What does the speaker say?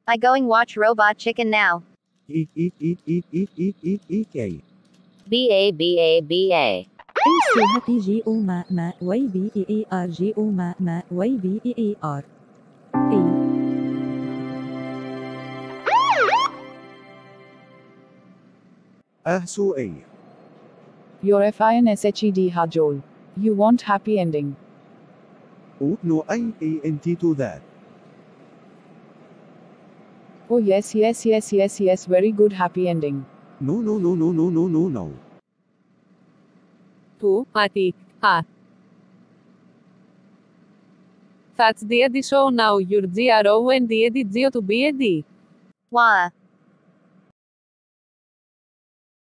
I going watch Robot Chicken now. Eek eek eek eek eek eek eek eek eek. BABABA. ACHTGO ما YBEERGO ما YBEER أهسو أي. Your FINSHED Hajol. You want happy ending. No IANT to that. Oh yes, yes, yes, yes, yes, very good happy ending. No no no no no no no no. Του, Ati, A. That's the show now, your GRO and the edit to be. Wah.